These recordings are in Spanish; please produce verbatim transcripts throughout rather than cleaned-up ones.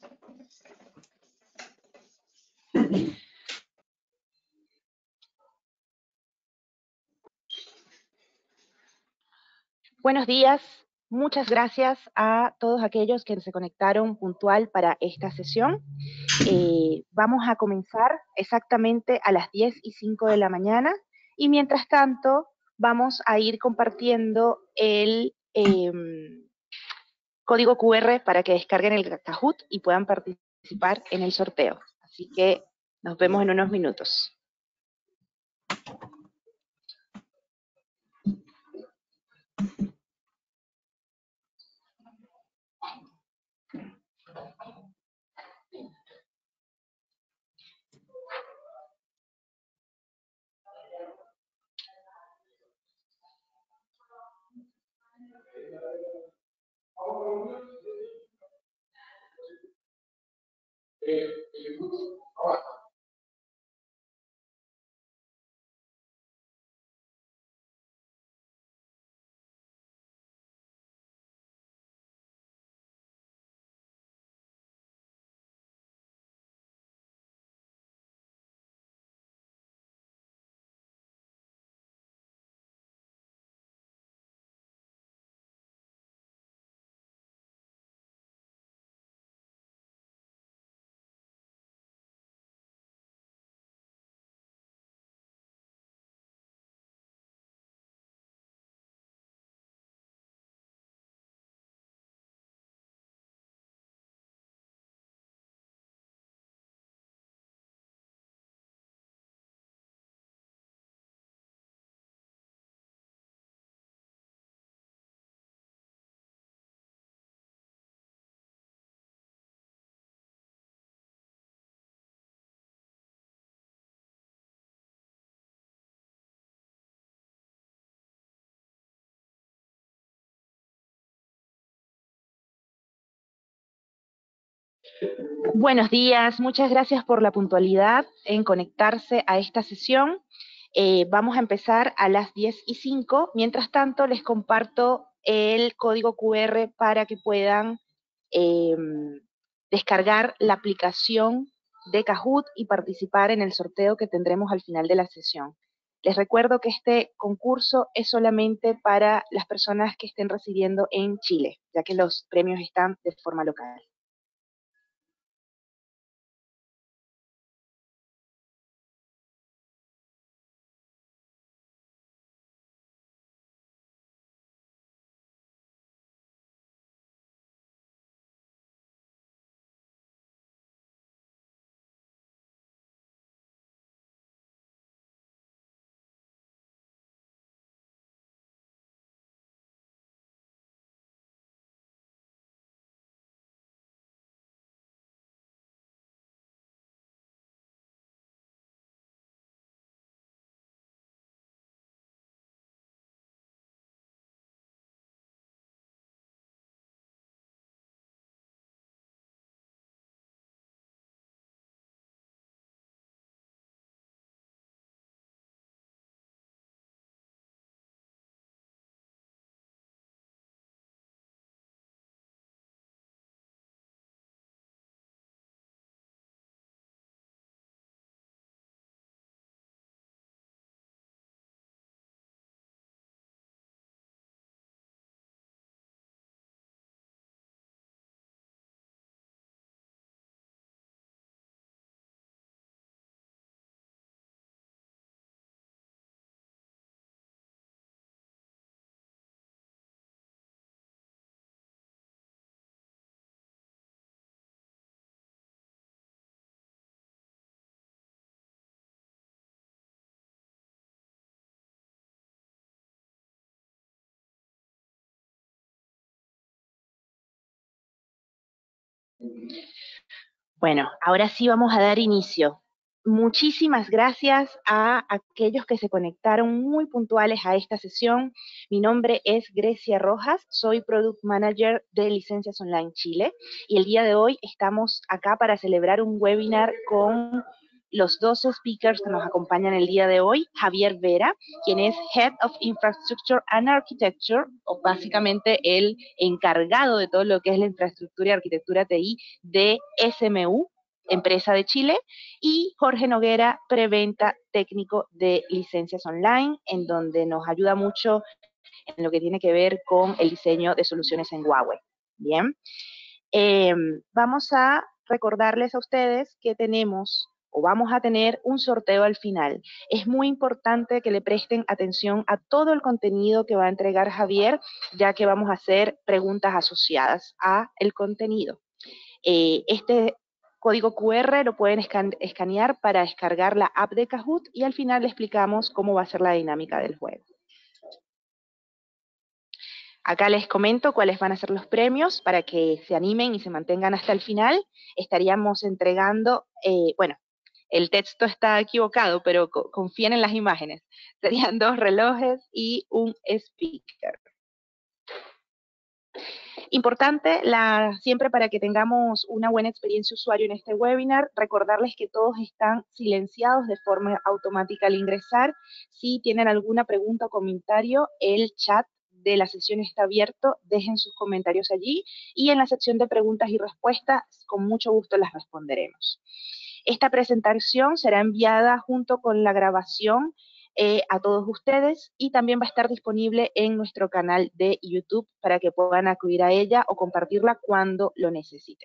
Buenos días, muchas gracias a todos aquellos que se conectaron puntual para esta sesión. Eh, vamos a comenzar exactamente a las diez y cinco de la mañana y mientras tanto vamos a ir compartiendo el eh, código Q R para que descarguen el Kahoot y puedan participar en el sorteo. Así que nos vemos en unos minutos. Buenos días, muchas gracias por la puntualidad en conectarse a esta sesión. Eh, vamos a empezar a las diez y cinco. Mientras tanto, les comparto el código Q R para que puedan eh, descargar la aplicación de Kahoot y participar en el sorteo que tendremos al final de la sesión. Les recuerdo que este concurso es solamente para las personas que estén residiendo en Chile, ya que los premios están de forma local. Bueno, ahora sí vamos a dar inicio. Muchísimas gracias a aquellos que se conectaron muy puntuales a esta sesión. Mi nombre es Grecia Rojas, soy Product Manager de Licencias Online Chile y el día de hoy estamos acá para celebrar un webinar con los dos speakers que nos acompañan el día de hoy, Javier Vera, quien es Head of Infrastructure and Architecture, o básicamente el encargado de todo lo que es la infraestructura y arquitectura T I de S M U, empresa de Chile, y Jorge Noguera, preventa técnico de licencias online, en donde nos ayuda mucho en lo que tiene que ver con el diseño de soluciones en Huawei. Bien, eh, vamos a recordarles a ustedes que tenemos o vamos a tener un sorteo al final. Es muy importante que le presten atención a todo el contenido que va a entregar Javier, ya que vamos a hacer preguntas asociadas a el contenido. Eh, este código Q R lo pueden escan escanear para descargar la app de Kahoot y al final le explicamos cómo va a ser la dinámica del juego. Acá les comento cuáles van a ser los premios para que se animen y se mantengan hasta el final. Estaríamos entregando, eh, bueno, el texto está equivocado, pero co confíen en las imágenes. Serían dos relojes y un speaker. Importante, la, siempre para que tengamos una buena experiencia usuario en este webinar, recordarles que todos están silenciados de forma automática al ingresar. Si tienen alguna pregunta o comentario, el chat de la sesión está abierto, dejen sus comentarios allí y en la sección de preguntas y respuestas con mucho gusto las responderemos. Esta presentación será enviada junto con la grabación eh, a todos ustedes y también va a estar disponible en nuestro canal de YouTube para que puedan acudir a ella o compartirla cuando lo necesiten.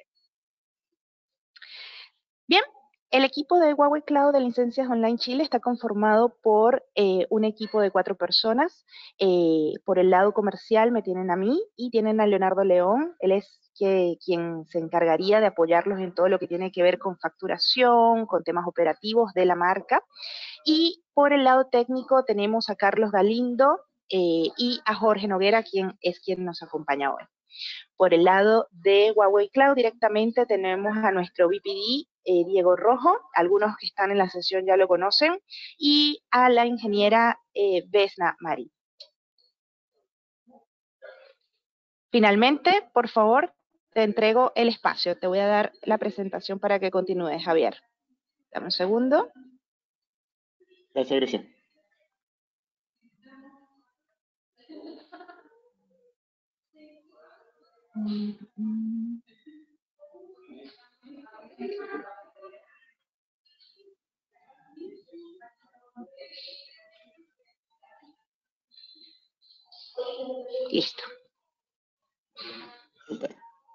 Bien, el equipo de Huawei Cloud de Licencias Online Chile está conformado por eh, un equipo de cuatro personas. Eh, por el lado comercial me tienen a mí y tienen a Leonardo León. Él es que, quien se encargaría de apoyarlos en todo lo que tiene que ver con facturación, con temas operativos de la marca. Y por el lado técnico tenemos a Carlos Galindo eh, y a Jorge Noguera, quien es quien nos acompaña hoy. Por el lado de Huawei Cloud directamente tenemos a nuestro V P D, eh, Diego Rojo, algunos que están en la sesión ya lo conocen, y a la ingeniera eh, Vesna Mari. Finalmente, por favor, te entrego el espacio. Te voy a dar la presentación para que continúes, Javier. Dame un segundo. Gracias, Grecia. Listo. Super.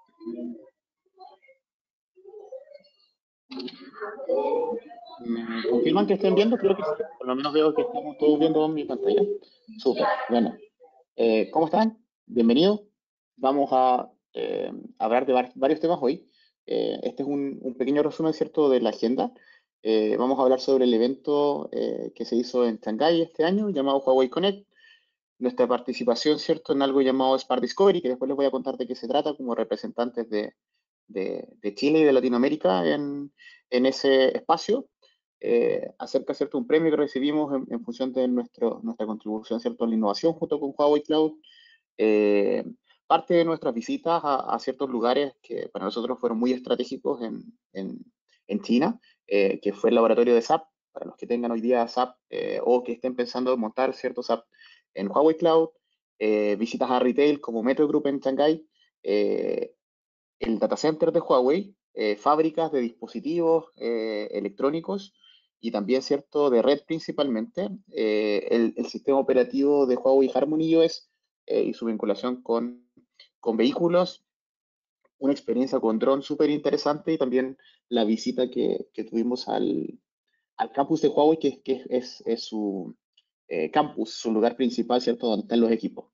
¿Me confirman que estén viendo? Creo que sí. Por lo menos veo que estamos todos viendo mi pantalla. Súper. Bueno. Eh, ¿Cómo están? Bienvenidos. Vamos a eh, hablar de var varios temas hoy. Eh, este es un, un pequeño resumen, ¿cierto?, de la agenda. Eh, vamos a hablar sobre el evento eh, que se hizo en Shanghái este año, llamado Huawei Connect. Nuestra participación, ¿cierto?, en algo llamado Smart Discovery, que después les voy a contar de qué se trata como representantes de, de, de Chile y de Latinoamérica en, en ese espacio. Eh, acerca, ¿cierto?, un premio que recibimos en, en función de nuestro, nuestra contribución, ¿cierto?, a la innovación junto con Huawei Cloud. Eh, parte de nuestras visitas a, a, ciertos lugares que para nosotros fueron muy estratégicos en, en, en China, eh, que fue el laboratorio de S A P, para los que tengan hoy día S A P eh, o que estén pensando en montar ciertos S A P en Huawei Cloud, eh, visitas a retail como Metro Group en Shanghái, eh, el data center de Huawei, eh, fábricas de dispositivos eh, electrónicos y también, ¿cierto?, de red principalmente, eh, el, el sistema operativo de Huawei HarmonyOS eh, y su vinculación con, con vehículos, una experiencia con dron súper interesante y también la visita que, que tuvimos al, al campus de Huawei, que, que es, es su eh, campus, su lugar principal, ¿cierto?, donde están los equipos.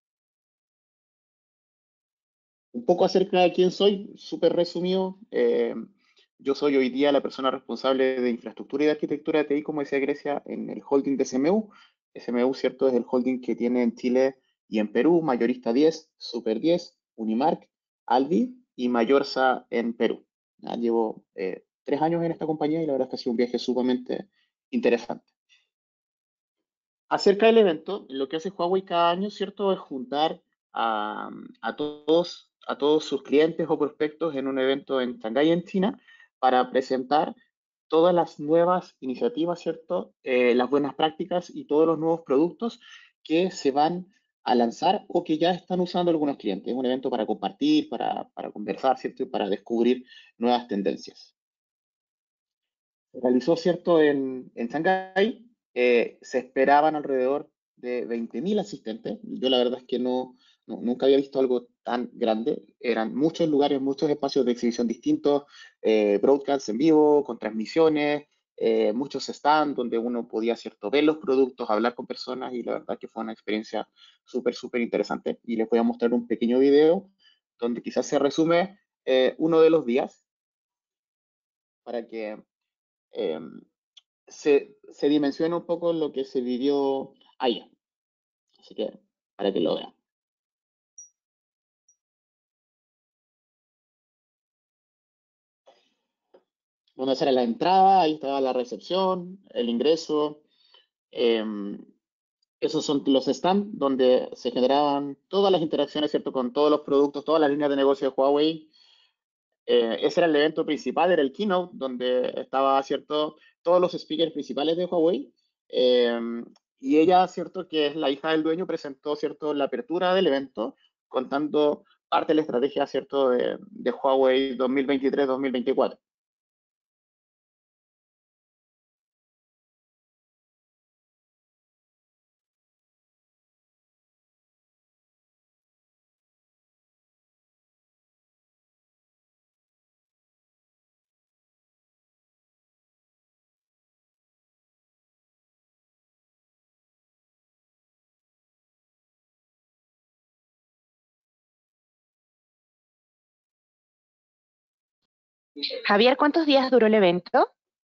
Un poco acerca de quién soy, súper resumido. Eh, yo soy hoy día la persona responsable de infraestructura y de arquitectura de T I, como decía Grecia, en el holding de S M U. S M U, ¿cierto?, es el holding que tiene en Chile y en Perú, Mayorista diez, Super diez, Unimark, Aldi y Mayorsa en Perú. Ya, llevo eh, tres años en esta compañía y la verdad es que ha sido un viaje sumamente interesante. Acerca del evento, lo que hace Huawei cada año, ¿cierto?, es juntar a, a todos, a todos sus clientes o prospectos en un evento en Shanghái, en China, para presentar todas las nuevas iniciativas, ¿cierto? Eh, las buenas prácticas y todos los nuevos productos que se van a lanzar o que ya están usando algunos clientes. Es un evento para compartir, para, para conversar, ¿cierto? Y para descubrir nuevas tendencias. Se realizó, ¿cierto? En, en Shanghái, eh, se esperaban alrededor de veinte mil asistentes. Yo la verdad es que no, no- nunca había visto algo tan grande. Eran muchos lugares, muchos espacios de exhibición distintos, eh, broadcasts en vivo, con transmisiones, eh, muchos stands donde uno podía, ¿cierto? Ver los productos, hablar con personas y la verdad que fue una experiencia súper, súper interesante. Y les voy a mostrar un pequeño video donde quizás se resume eh, uno de los días para que... em, se, se dimensiona un poco lo que se vivió allá. Así que, para que lo vean. Bueno, esa era la entrada, ahí estaba la recepción, el ingreso. eh, Esos son los stands donde se generaban todas las interacciones, ¿cierto? Con todos los productos, todas las líneas de negocio de Huawei. Eh, ese era el evento principal, era el keynote, donde estaba, ¿cierto? Todos los speakers principales de Huawei. Eh, y ella, ¿cierto? Que es la hija del dueño, presentó, ¿cierto? La apertura del evento, contando parte de la estrategia, ¿cierto? De, de Huawei dos mil veintitrés-dos mil veinticuatro. Javier, ¿cuántos días duró el evento?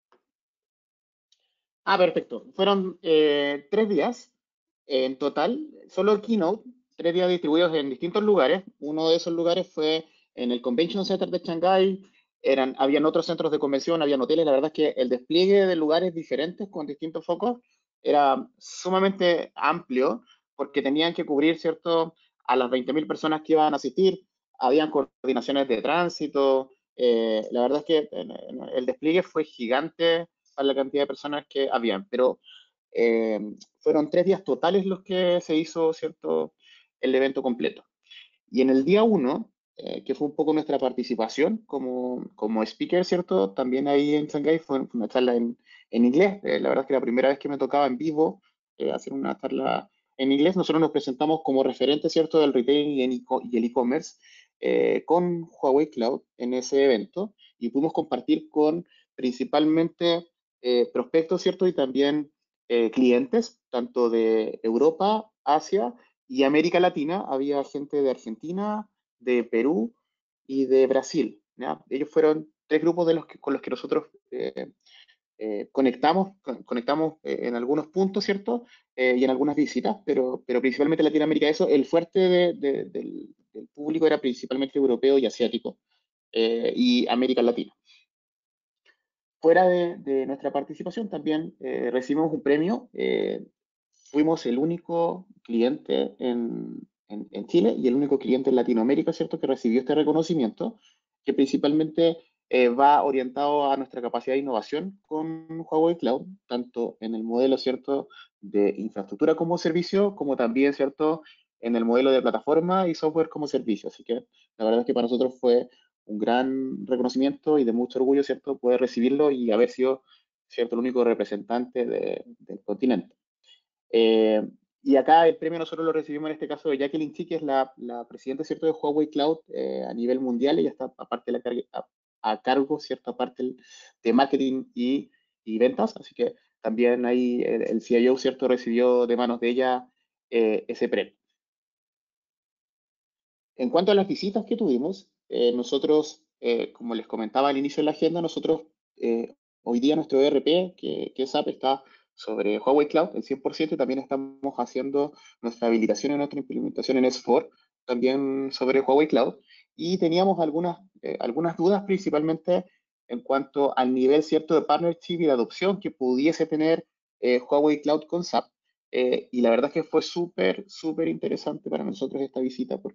Ah, perfecto. Fueron eh, tres días en total, solo el keynote, tres días distribuidos en distintos lugares. Uno de esos lugares fue en el Convention Center de Shanghái. Eran, habían otros centros de convención, habían hoteles. La verdad es que el despliegue de lugares diferentes con distintos focos era sumamente amplio porque tenían que cubrir, ¿cierto?, a las veinte mil personas que iban a asistir. Habían coordinaciones de tránsito. Eh, la verdad es que eh, el despliegue fue gigante a la cantidad de personas que habían, pero eh, fueron tres días totales los que se hizo, ¿cierto?, el evento completo. Y en el día uno, eh, que fue un poco nuestra participación como, como speaker, ¿cierto? También ahí en Shanghái fue una charla en, en inglés. Eh, la verdad es que la primera vez que me tocaba en vivo eh, hacer una charla en inglés, nosotros nos presentamos como referente, ¿cierto?, del retail y, en e y el e-commerce eh, con Huawei Cloud en ese evento y pudimos compartir con principalmente eh, prospectos, ¿cierto? Y también eh, clientes, tanto de Europa, Asia y América Latina. Había gente de Argentina, de Perú y de Brasil, ¿ya? Ellos fueron tres grupos de los que, con los que nosotros eh, eh, conectamos, con, conectamos eh, en algunos puntos, ¿cierto? Eh, y en algunas visitas, pero, pero principalmente Latinoamérica. Eso, el fuerte de, de, del, del, público era principalmente europeo y asiático eh, y América Latina. Fuera de, de nuestra participación también eh, recibimos un premio. Eh, fuimos el único cliente en, en, en, Chile y el único cliente en Latinoamérica, ¿cierto?, que recibió este reconocimiento, que principalmente eh, va orientado a nuestra capacidad de innovación con Huawei Cloud, tanto en el modelo, ¿cierto?, de infraestructura como servicio, como también, ¿cierto?, en el modelo de plataforma y software como servicio. Así que la verdad es que para nosotros fue un gran reconocimiento y de mucho orgullo, ¿cierto?, poder recibirlo y haber sido, ¿cierto?, el único representante de, del continente. Eh, y acá el premio nosotros lo recibimos en este caso de Jacqueline Chi, que es la, la presidenta, ¿cierto?, de Huawei Cloud eh, a nivel mundial. Ella está aparte de la carga, a, a, cargo, ¿cierto?, aparte de marketing y, y, ventas. Así que también ahí el, el C I O, ¿cierto?, recibió de manos de ella eh, ese premio. En cuanto a las visitas que tuvimos, eh, nosotros, eh, como les comentaba al inicio de la agenda, nosotros eh, hoy día nuestro E R P, que, que es A P, está sobre Huawei Cloud, el cien por ciento, y también estamos haciendo nuestra habilitación y nuestra implementación en S cuatro, también sobre Huawei Cloud, y teníamos algunas, eh, algunas dudas principalmente en cuanto al nivel cierto de partnership y de adopción que pudiese tener eh, Huawei Cloud con S A P. Eh, y la verdad es que fue súper, súper interesante para nosotros esta visita, porque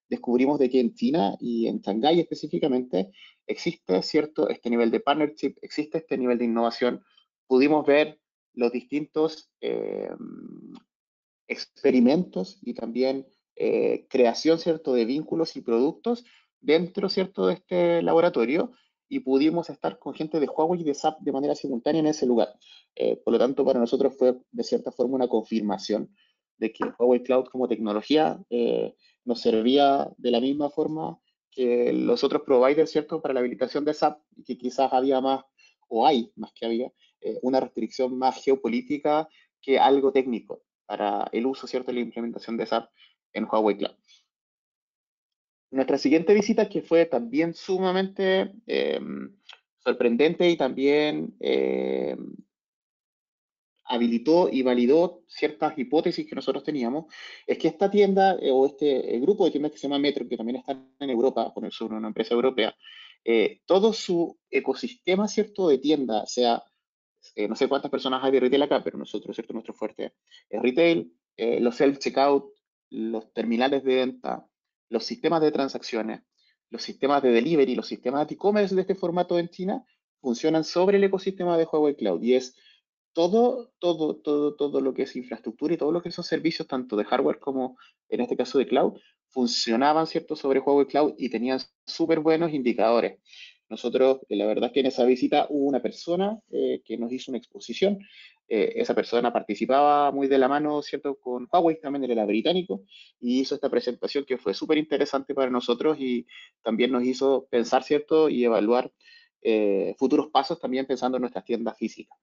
descubrimos de que en China y en Shanghái específicamente existe cierto este nivel de partnership, existe este nivel de innovación. Pudimos ver los distintos eh, experimentos y también eh, creación, ¿cierto?, de vínculos y productos dentro, ¿cierto?, de este laboratorio, y pudimos estar con gente de Huawei y de S A P de manera simultánea en ese lugar. Eh, por lo tanto, para nosotros fue de cierta forma una confirmación de que Huawei Cloud como tecnología eh, nos servía de la misma forma que los otros providers, ¿cierto?, para la habilitación de S A P, y que quizás había más, o hay más que había, eh, una restricción más geopolítica que algo técnico para el uso, ¿cierto?, de la implementación de S A P en Huawei Cloud. Nuestra siguiente visita, que fue también sumamente eh, sorprendente y también eh, habilitó y validó ciertas hipótesis que nosotros teníamos, es que esta tienda eh, o este grupo de tiendas que se llama Metro, que también están en Europa, con el sur, una empresa europea, eh, todo su ecosistema, ¿cierto?, de tienda, sea eh, no sé cuántas personas hay de retail acá, pero nosotros, ¿cierto? Nuestro fuerte es retail, eh, los self-checkout, los terminales de venta, los sistemas de transacciones, los sistemas de delivery, los sistemas de e-commerce de este formato en China funcionan sobre el ecosistema de Huawei Cloud, y es todo, todo, todo, todo lo que es infraestructura y todo lo que son servicios, tanto de hardware como en este caso de cloud, funcionaban, ¿cierto?, sobre Huawei Cloud y tenían súper buenos indicadores. Nosotros, eh, la verdad es que en esa visita hubo una persona eh, que nos hizo una exposición. Eh, esa persona participaba muy de la mano, ¿cierto?, con Huawei, también él era británico, y hizo esta presentación que fue súper interesante para nosotros y también nos hizo pensar, ¿cierto?, y evaluar eh, futuros pasos también pensando en nuestras tiendas físicas.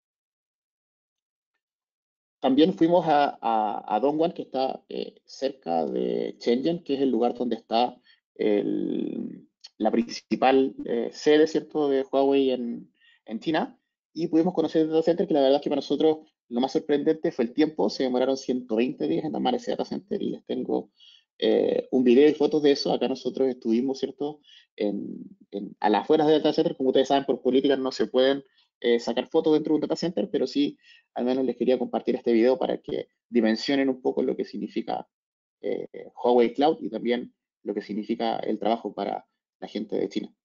También fuimos a, a, a Dongguan, que está eh, cerca de Shenzhen, que es el lugar donde está el, la principal eh, sede, ¿cierto?, de Huawei en, en China, y pudimos conocer el data center, que la verdad es que para nosotros lo más sorprendente fue el tiempo. Se demoraron ciento veinte días en armar ese data center, y les tengo eh, un video y fotos de eso. Acá nosotros estuvimos, ¿cierto?, en, en, a las afueras del data center. Como ustedes saben, por políticas no se pueden eh, sacar fotos dentro de un data center, pero sí, al menos les quería compartir este video para que dimensionen un poco lo que significa eh, Huawei Cloud y también lo que significa el trabajo para la gente de China.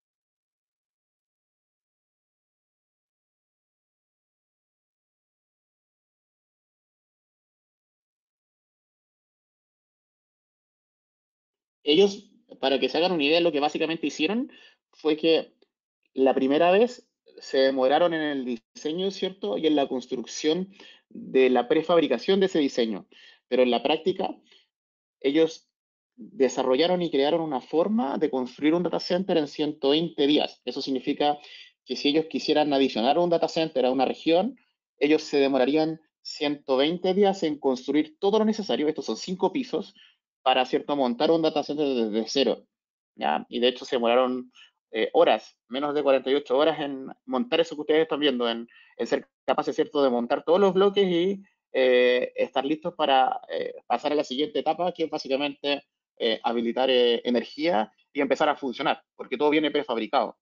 Ellos, para que se hagan una idea, lo que básicamente hicieron fue que la primera vez se demoraron en el diseño, ¿cierto?, y en la construcción de la prefabricación de ese diseño, pero en la práctica ellos desarrollaron y crearon una forma de construir un data center en ciento veinte días. Eso significa que si ellos quisieran adicionar un data center a una región, ellos se demorarían ciento veinte días en construir todo lo necesario. Estos son cinco pisos para, ¿cierto?, montar un data center desde cero. ¿Ya? Y de hecho se demoraron eh, horas, menos de cuarenta y ocho horas en montar eso que ustedes están viendo, en, en ser capaces, ¿cierto?, de montar todos los bloques y eh, estar listos para eh, pasar a la siguiente etapa, que es básicamente eh, habilitar eh, energía y empezar a funcionar, porque todo viene prefabricado.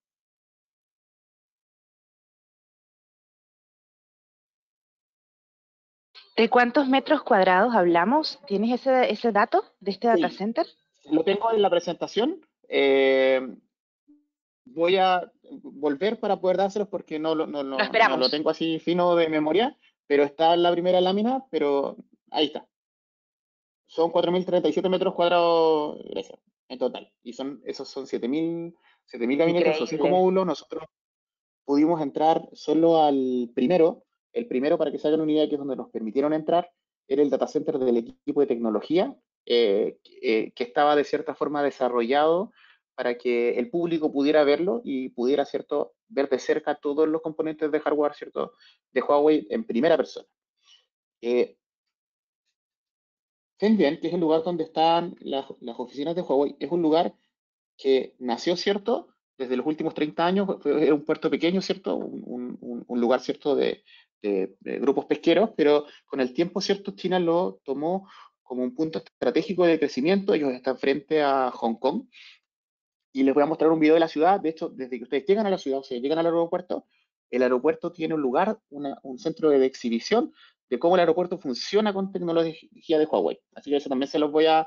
¿De cuántos metros cuadrados hablamos? ¿Tienes ese, ese dato de este data Sí, center? lo tengo en la presentación. Eh, voy a volver para poder dárselos porque no, lo- no, Lo no, no lo esperamos. tengo así fino de memoria, pero está en la primera lámina, pero ahí está. Son cuatro mil treinta y siete metros cuadrados, Grecia, en total. Y son, esos son siete mil siete mil gabinetes, esos cinco Increíble. módulos. Nosotros pudimos entrar solo al primero. El primero, para que se hagan una idea, que es donde nos permitieron entrar, era el data center del equipo de tecnología, eh, eh, que estaba de cierta forma desarrollado para que el público pudiera verlo y pudiera, ¿cierto?, ver de cerca todos los componentes de hardware, ¿cierto?, de Huawei en primera persona. Eh, Shenzhen, que es el lugar donde están las, las oficinas de Huawei, es un lugar que nació, ¿cierto?, desde los últimos treinta años. Fue, era un puerto pequeño, ¿cierto?, un, un, un lugar, ¿cierto?, de, de, de, grupos pesqueros, pero con el tiempo, ¿cierto?, China lo tomó como un punto estratégico de crecimiento. Ellos están frente a Hong Kong, y les voy a mostrar un video de la ciudad. De hecho, desde que ustedes llegan a la ciudad, o sea, llegan al aeropuerto, el aeropuerto tiene un lugar, una, un centro de exhibición de cómo el aeropuerto funciona con tecnología de Huawei. Así que eso también se los voy a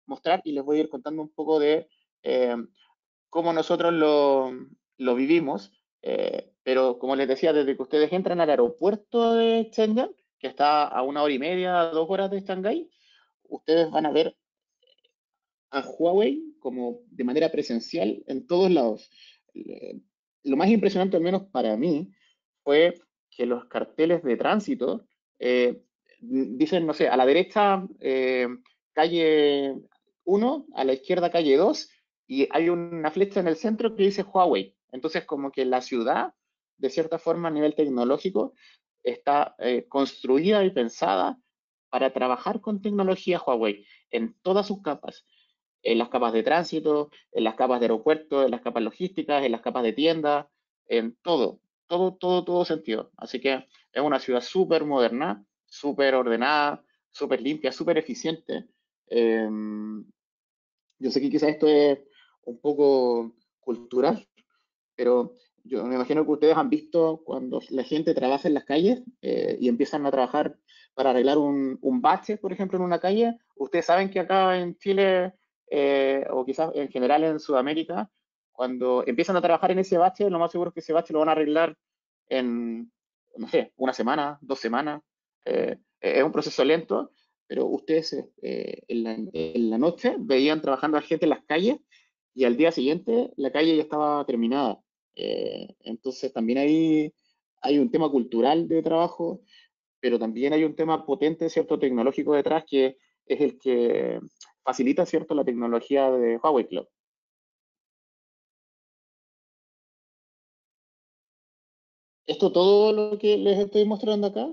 mostrar y les voy a ir contando un poco de eh, cómo nosotros lo, lo vivimos. Eh, pero como les decía, desde que ustedes entran al aeropuerto de Shenzhen, que está a una hora y media, dos horas de Shanghái, ustedes van a ver a Huawei como de manera presencial en todos lados. Eh, Lo más impresionante, al menos para mí, fue que los carteles de tránsito eh, dicen, no sé, a la derecha eh, calle uno, a la izquierda calle dos, y hay una flecha en el centro que dice Huawei. Entonces, como que la ciudad, de cierta forma, a nivel tecnológico, está eh, construida y pensada para trabajar con tecnología Huawei en todas sus capas, en las capas de tránsito, en las capas de aeropuerto, en las capas logísticas, en las capas de tiendas, en todo, todo, todo, todo sentido. Así que es una ciudad súper moderna, súper ordenada, súper limpia, súper eficiente. Eh, yo sé que quizás esto es un poco cultural, pero yo me imagino que ustedes han visto cuando la gente trabaja en las calles eh, y empiezan a trabajar para arreglar un, un bache, por ejemplo, en una calle. Ustedes saben que acá en Chile, eh, o quizás en general en Sudamérica, cuando empiezan a trabajar en ese bache, lo más seguro es que ese bache lo van a arreglar en, no sé, una semana, dos semanas. Eh, es un proceso lento, pero ustedes eh, en la, en la noche veían trabajando a gente en las calles y al día siguiente la calle ya estaba terminada. Eh, entonces también hay, hay un tema cultural de trabajo, pero también hay un tema potente, ¿cierto?, tecnológico detrás, que es el que facilita, ¿cierto?, la tecnología de Huawei Cloud. Esto todo lo que les estoy mostrando acá,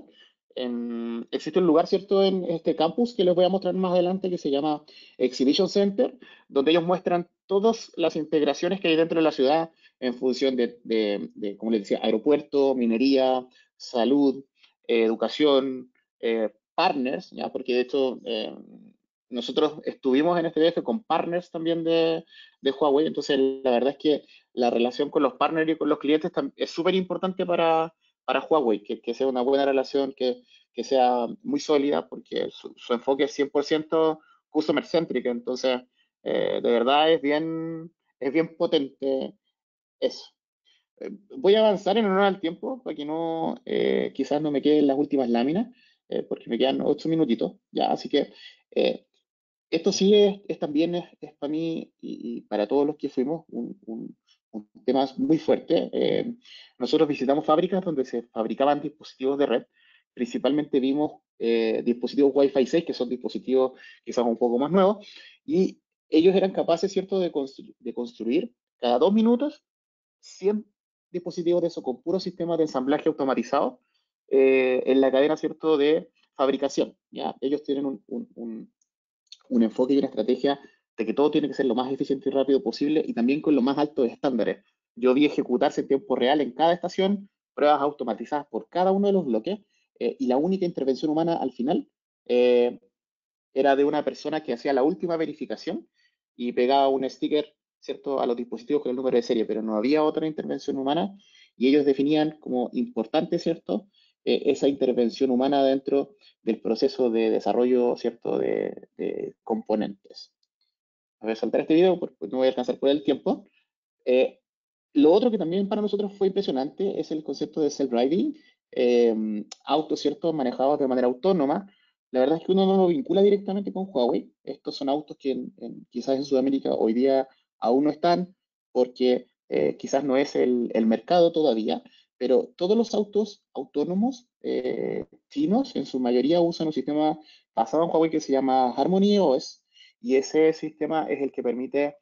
en- existe un lugar, ¿cierto?, en este campus que les voy a mostrar más adelante que se llama Exhibition Center, donde ellos muestran todas las integraciones que hay dentro de la ciudad en función de, de- de, como les decía, aeropuerto, minería, salud, eh, educación, eh, partners, ¿ya? Porque de hecho eh, nosotros estuvimos en este viaje con partners también de, de Huawei, entonces la verdad es que la relación con los partners y con los clientes es súper importante para, para Huawei, que, que, sea una buena relación, que, que sea muy sólida, porque su, su, enfoque es cien por ciento customer centric, entonces eh, de verdad es bien, es bien potente eso. Eh, voy a avanzar en honor al tiempo para que no, eh, quizás no me queden las últimas láminas, eh, porque me quedan ocho minutitos, ya, así que eh, esto sí es, es también es, es para mí y, y para todos los que fuimos un, un- un tema muy fuerte. Eh, nosotros visitamos fábricas donde se fabricaban dispositivos de red. Principalmente vimos eh, dispositivos Wi-Fi seis, que son dispositivos quizás un poco más nuevos, y ellos eran capaces, ¿cierto?, de, constru- de construir cada dos minutos cien dispositivos de eso con puros sistemas de ensamblaje automatizado eh, en la cadena, ¿cierto?, de fabricación. ¿Ya? Ellos tienen un, un- un- un enfoque y una estrategia de que todo tiene que ser lo más eficiente y rápido posible y también con los más altos estándares. Yo vi ejecutarse en tiempo real en cada estación pruebas automatizadas por cada uno de los bloques eh, y la única intervención humana al final eh, era de una persona que hacía la última verificación y pegaba un sticker, ¿cierto?, a los dispositivos con el número de serie, pero no había otra intervención humana y ellos definían como importante, ¿cierto?, eh, esa intervención humana dentro del proceso de desarrollo, ¿cierto?, de, de componentes. Voy a saltar este video porque no voy a alcanzar por el tiempo. Eh, lo otro que también para nosotros fue impresionante es el concepto de self-driving, eh, autos, ¿cierto?, manejados de manera autónoma. La verdad es que uno no lo vincula directamente con Huawei. Estos son autos que en- en- quizás en Sudamérica hoy día aún no están porque eh, quizás no es el, el mercado todavía, pero todos los autos autónomos eh, chinos en su mayoría usan un sistema basado en Huawei que se llama Harmony O S y ese sistema es el que permite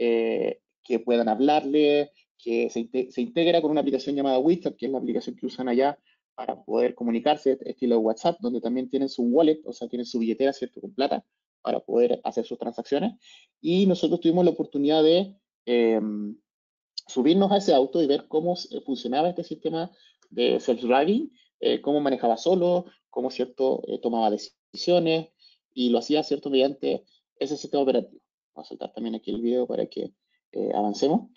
eh, que puedan hablarle, que se, inte- se integra con una aplicación llamada WeChat, que es la aplicación que usan allá para poder comunicarse, estilo WhatsApp, donde también tienen su wallet, o sea, tienen su billetera, ¿cierto?, con plata para poder hacer sus transacciones. Y nosotros tuvimos la oportunidad de eh, subirnos a ese auto y ver cómo eh, funcionaba este sistema de self-driving, eh, cómo manejaba solo, cómo, ¿cierto?, eh, tomaba decisiones y lo hacía, ¿cierto?, mediante ese sistema operativo. Vamos a soltar también aquí el video para que eh, avancemos.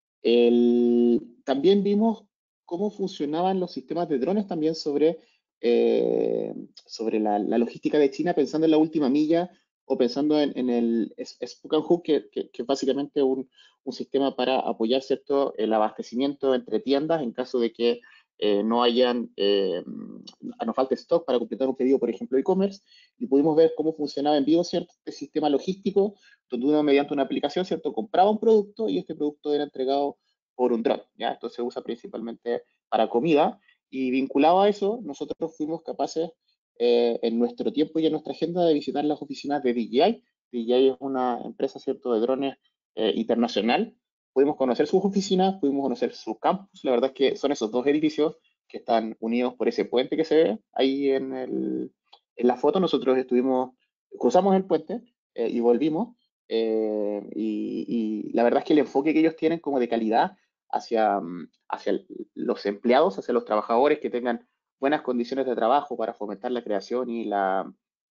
El, también vimos cómo funcionaban los sistemas de drones también sobre, eh, sobre la, la logística de China, pensando en la última milla o pensando en, en el Spook and Hook, que, que, que es básicamente un, un sistema para apoyar, ¿cierto?, el abastecimiento entre tiendas en caso de que eh, no hayan, eh, nos falte stock para completar un pedido, por ejemplo, e-commerce, y pudimos ver cómo funcionaba en vivo, ¿cierto?, este sistema logístico, donde uno mediante una aplicación, ¿cierto?, compraba un producto y este producto era entregado por un dron, ¿ya? Entonces se usa principalmente para comida, y vinculado a eso, nosotros fuimos capaces eh, en nuestro tiempo y en nuestra agenda de visitar las oficinas de D J I. D J I es una empresa, ¿cierto?, de drones eh, internacional. Pudimos conocer sus oficinas, pudimos conocer su campus. La verdad es que son esos dos edificios que están unidos por ese puente que se ve ahí en, el, en la foto. Nosotros estuvimos, cruzamos el puente eh, y volvimos. Eh, y, y, la verdad es que el enfoque que ellos tienen como de calidad hacia, hacia los empleados, hacia los trabajadores que tengan buenas condiciones de trabajo para fomentar la creación y la,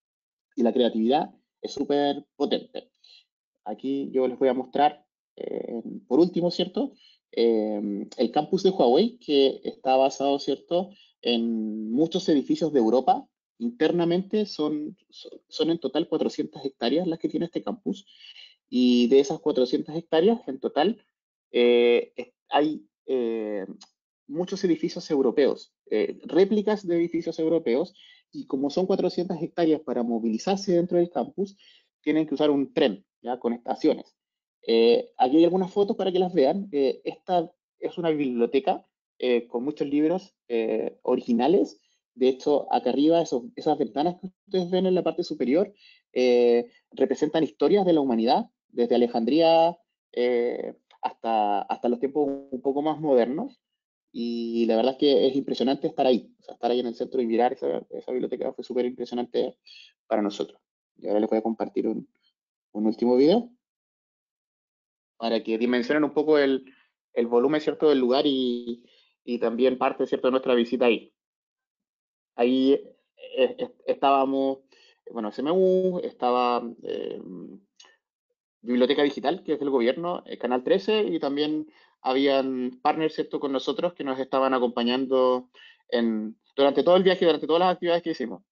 y la creatividad, es súper potente. Aquí yo les voy a mostrar, eh, por último, ¿cierto? Eh, el campus de Huawei, que está basado, ¿cierto?, en muchos edificios de Europa. Internamente son, son en total cuatrocientas hectáreas las que tiene este campus. Y de esas cuatrocientas hectáreas, en total, eh, hay eh, muchos edificios europeos, eh, réplicas de edificios europeos, y como son cuatrocientas hectáreas para movilizarse dentro del campus, tienen que usar un tren, ¿ya?, con estaciones. Eh, aquí hay algunas fotos para que las vean. Eh, esta es una biblioteca eh, con muchos libros eh, originales. De hecho, acá arriba, esos, esas ventanas que ustedes ven en la parte superior, eh, representan historias de la humanidad, desde Alejandría eh, hasta, hasta los tiempos un poco más modernos. Y la verdad es que es impresionante estar ahí, o sea, estar ahí en el centro y mirar esa, esa biblioteca fue súper impresionante para nosotros. Y ahora les voy a compartir un, un último video para que dimensionen un poco el, el volumen, ¿cierto?, del lugar y, y también parte, ¿cierto?, de nuestra visita ahí. Ahí eh, eh, estábamos, bueno, S M U, estaba eh, Biblioteca Digital, que es del gobierno, eh, Canal trece, y también habían partners, ¿cierto?, con nosotros que nos estaban acompañando en, durante todo el viaje, durante todas las actividades que hicimos.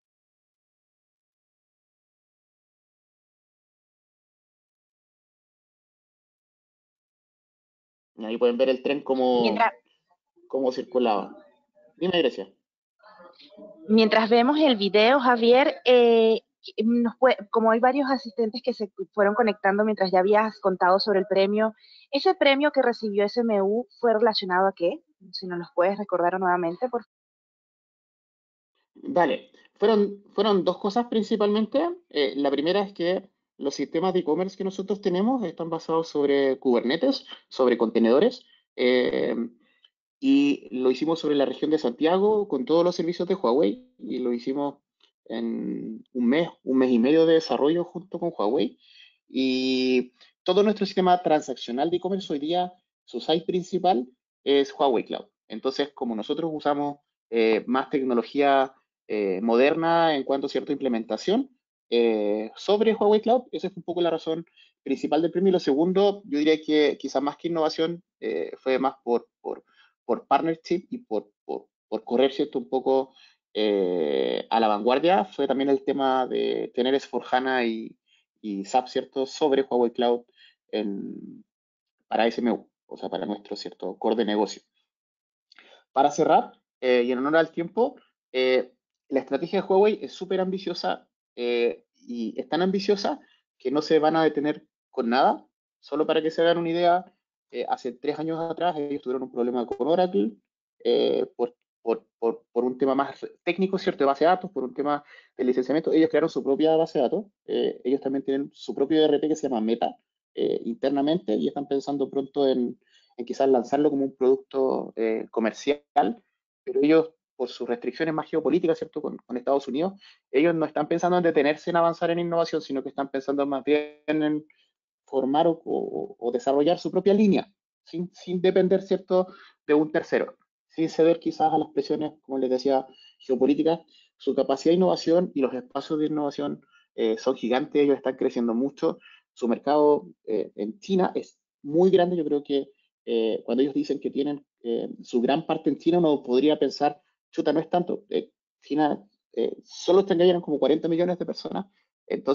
Y ahí pueden ver el tren cómo, Mientras, cómo circulaba. Dime, Grecia. mientras vemos el video, Javier, eh, nos puede- como hay varios asistentes que se fueron conectando mientras ya habías contado sobre el premio, ¿ese premio que recibió S M U fue relacionado a qué? Si nos los puedes recordar nuevamente, por favor. Vale, fueron, fueron dos cosas principalmente. Eh, la primera es que los sistemas de e-commerce que nosotros tenemos están basados sobre Kubernetes, sobre contenedores, eh, y lo hicimos sobre la región de Santiago con todos los servicios de Huawei, y lo hicimos en un mes, un mes y medio de desarrollo junto con Huawei. Y todo nuestro sistema transaccional de e-commerce hoy día, su site principal es Huawei Cloud. Entonces, como nosotros usamos eh, más tecnología eh, moderna en cuanto a cierta implementación eh, sobre Huawei Cloud, esa es un poco la razón principal del premio. Y lo segundo, yo diría que quizás más que innovación, eh, fue más por, por, por partnership y por, por, por correr, ¿cierto?, un poco eh, a la vanguardia. Fue también el tema de tener S cuatro HANA y, y SAP, ¿cierto?, sobre Huawei Cloud en, para S M U, o sea, para nuestro, ¿cierto?, core de negocio. Para cerrar, eh, y en honor al tiempo, eh, la estrategia de Huawei es súper ambiciosa, eh, y es tan ambiciosa que no se van a detener con nada. Solo para que se hagan una idea, eh, hace tres años atrás ellos tuvieron un problema con Oracle eh, por, por, por, por, un tema más técnico, ¿cierto?, de base de datos, por un tema de licenciamiento. Ellos crearon su propia base de datos. Eh, ellos también tienen su propio E R P que se llama Meta eh, internamente, y están pensando pronto en en quizás lanzarlo como un producto eh, comercial, pero ellos, por sus restricciones más geopolíticas, ¿cierto?, con, con, Estados Unidos, ellos no están pensando en detenerse en avanzar en innovación, sino que están pensando más bien en formar o, o, o desarrollar su propia línea, sin, sin depender, ¿cierto?, de un tercero, sin ceder quizás a las presiones, como les decía, geopolíticas. Su capacidad de innovación y los espacios de innovación eh, son gigantes, ellos están creciendo mucho. Su mercado eh, en China es muy grande. Yo creo que eh, cuando ellos dicen que tienen eh, su gran parte en China, uno podría pensar, chuta, no es tanto. Eh, China eh, solo tendrían como cuarenta millones de personas, entonces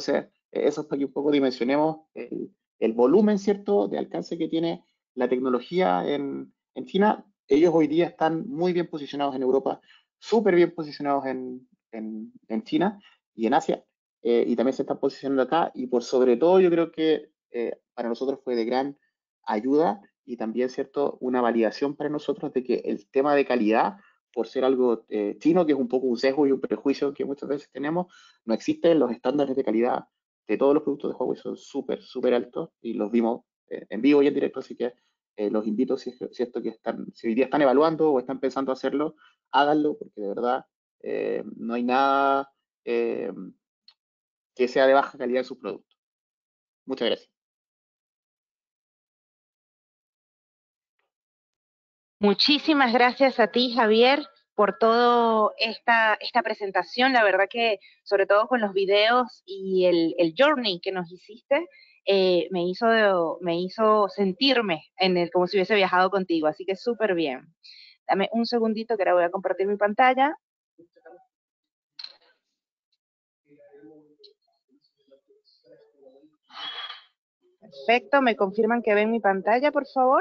Eso es para que un poco dimensionemos el, el volumen, ¿cierto?, de alcance que tiene la tecnología en, en China. Ellos hoy día están muy bien posicionados en Europa, súper bien posicionados en, en, en China y en Asia, eh, y también se están posicionando acá, y por sobre todo yo creo que eh, para nosotros fue de gran ayuda y también, ¿cierto?, una validación para nosotros de que el tema de calidad, por ser algo eh, chino, que es un poco un sesgo y un prejuicio que muchas veces tenemos, no existen los estándares de calidad de todos los productos de Huawei, son súper, súper altos y los vimos eh, en vivo y en directo, así que eh, los invito, si es cierto que están, si hoy día están evaluando o están pensando hacerlo, háganlo, porque de verdad eh, no hay nada eh, que sea de baja calidad en sus productos. Muchas gracias. Muchísimas gracias a ti, Javier, por toda esta, esta presentación. La verdad que, sobre todo con los videos y el, el journey que nos hiciste, eh, me, hizo, me hizo sentirme en el, como si hubiese viajado contigo. Así que súper bien. Dame un segundito que ahora voy a compartir mi pantalla. Perfecto, ¿me confirman que ven mi pantalla, por favor?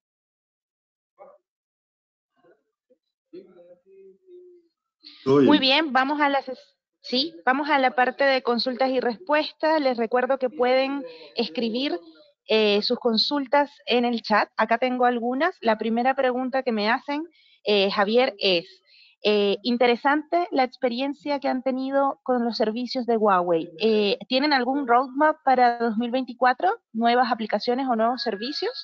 Muy bien, vamos a la, sí, vamos a la parte de consultas y respuestas. Les recuerdo que pueden escribir eh, sus consultas en el chat. Acá tengo algunas. La primera pregunta que me hacen, eh, Javier, es, eh, interesante la experiencia que han tenido con los servicios de Huawei. Eh, ¿Tienen algún roadmap para dos mil veinticuatro? ¿Nuevas aplicaciones o nuevos servicios?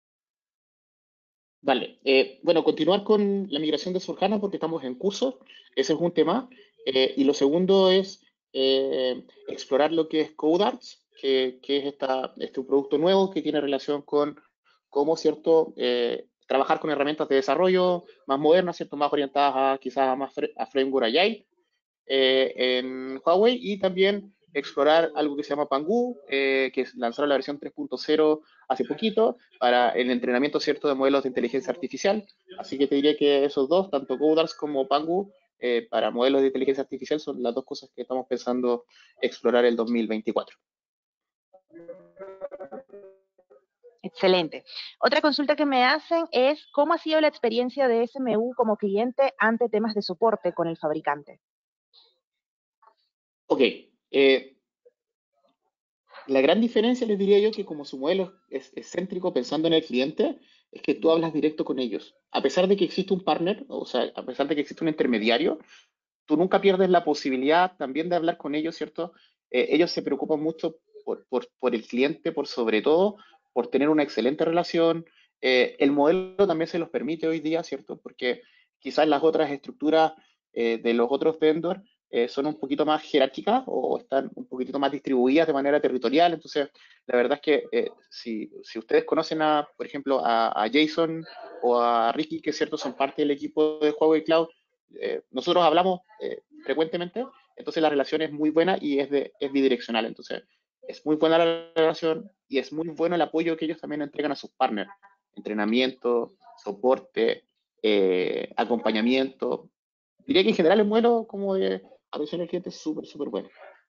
Vale, eh, bueno, continuar con la migración de Surjana porque estamos en curso, ese es un tema. Eh, y lo segundo es eh, explorar lo que es CodeArts, que, que es esta, este producto nuevo que tiene relación con cómo, ¿cierto?, eh, trabajar con herramientas de desarrollo más modernas, ¿cierto?, más orientadas a quizás a, más a framework Agile eh, en Huawei, y también explorar algo que se llama Pangu, eh, que lanzaron la versión tres punto cero hace poquito para el entrenamiento, cierto, de modelos de inteligencia artificial. Así que te diría que esos dos, tanto CodeArts como Pangu, eh, para modelos de inteligencia artificial, son las dos cosas que estamos pensando explorar el dos mil veinticuatro. Excelente. Otra consulta que me hacen es, ¿cómo ha sido la experiencia de S M U como cliente ante temas de soporte con el fabricante? Ok. Eh, la gran diferencia, les diría yo, que como su modelo es, es céntrico pensando en el cliente, es que tú hablas directo con ellos. A pesar de que existe un partner, o sea, a pesar de que existe un intermediario, tú nunca pierdes la posibilidad también de hablar con ellos, ¿cierto? Eh, ellos se preocupan mucho por, por, por, el cliente, por sobre todo, por tener una excelente relación. Eh, el modelo también se los permite hoy día, ¿cierto? Porque quizás las otras estructuras eh, de los otros vendors eh, son un poquito más jerárquicas o están un poquitito más distribuidas de manera territorial. Entonces, la verdad es que eh, si, si, ustedes conocen, a, por ejemplo, a, a Jason o a Ricky, que cierto son parte del equipo de Huawei Cloud, eh, nosotros hablamos eh, frecuentemente, entonces la relación es muy buena y es, de, es bidireccional. Entonces, es muy buena la relación y es muy bueno el apoyo que ellos también entregan a sus partners. Entrenamiento, soporte, eh, acompañamiento. Diría que en general el modelo como de atención al cliente es súper, súper bueno.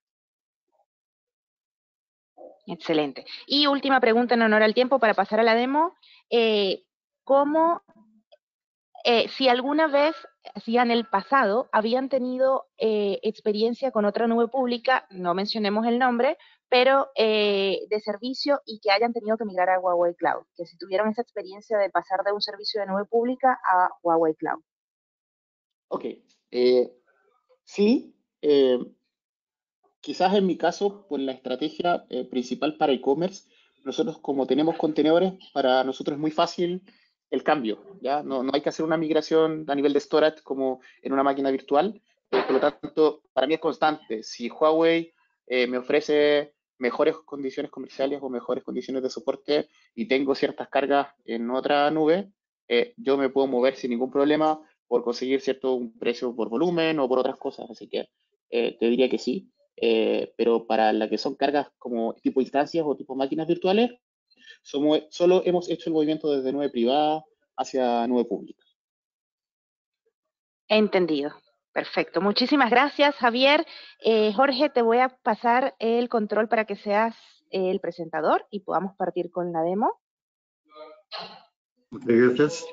Excelente. Y última pregunta en honor al tiempo para pasar a la demo. Eh, ¿Cómo, eh, si alguna vez, si en el pasado habían tenido eh, experiencia con otra nube pública, no mencionemos el nombre, pero eh, de servicio y que hayan tenido que migrar a Huawei Cloud? Que si tuvieron esa experiencia de pasar de un servicio de nube pública a Huawei Cloud. Ok. Eh, sí, eh, quizás en mi caso, por la estrategia eh, principal para e-commerce, nosotros como tenemos contenedores, para nosotros es muy fácil el cambio, ¿ya? No, no hay que hacer una migración a nivel de storage como en una máquina virtual. Eh, por lo tanto, para mí es constante. Si Huawei eh, me ofrece mejores condiciones comerciales o mejores condiciones de soporte y tengo ciertas cargas en otra nube, eh, yo me puedo mover sin ningún problema por conseguir cierto un precio por volumen o por otras cosas. Así que eh, te diría que sí. Eh, pero para la que son cargas como tipo instancias o tipo máquinas virtuales, somos, solo hemos hecho el movimiento desde nube privada hacia nube pública. Entendido. Perfecto, muchísimas gracias, Javier. Eh, Jorge, te voy a pasar el control para que seas el presentador y podamos partir con la demo. Ok, gracias.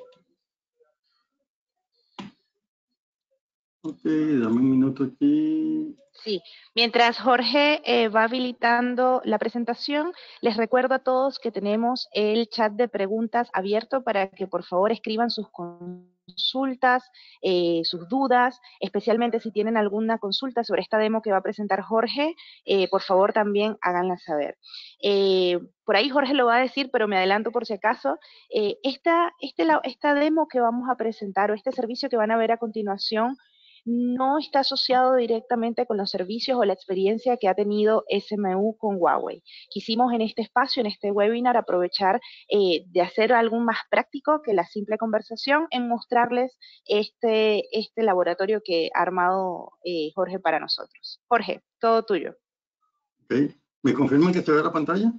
Ok, dame un minuto aquí. Sí, mientras Jorge eh, va habilitando la presentación, les recuerdo a todos que tenemos el chat de preguntas abierto para que por favor escriban sus consultas, eh, sus dudas, especialmente si tienen alguna consulta sobre esta demo que va a presentar Jorge, eh, por favor también háganla saber. Eh, por ahí Jorge lo va a decir, pero me adelanto por si acaso. Eh, esta, este, esta demo que vamos a presentar o este servicio que van a ver a continuación no está asociado directamente con los servicios o la experiencia que ha tenido S M U con Huawei. Quisimos en este espacio, en este webinar, aprovechar eh, de hacer algo más práctico que la simple conversación en mostrarles este, este laboratorio que ha armado eh, Jorge para nosotros. Jorge, todo tuyo. Ok, ¿me confirman que se ve la pantalla?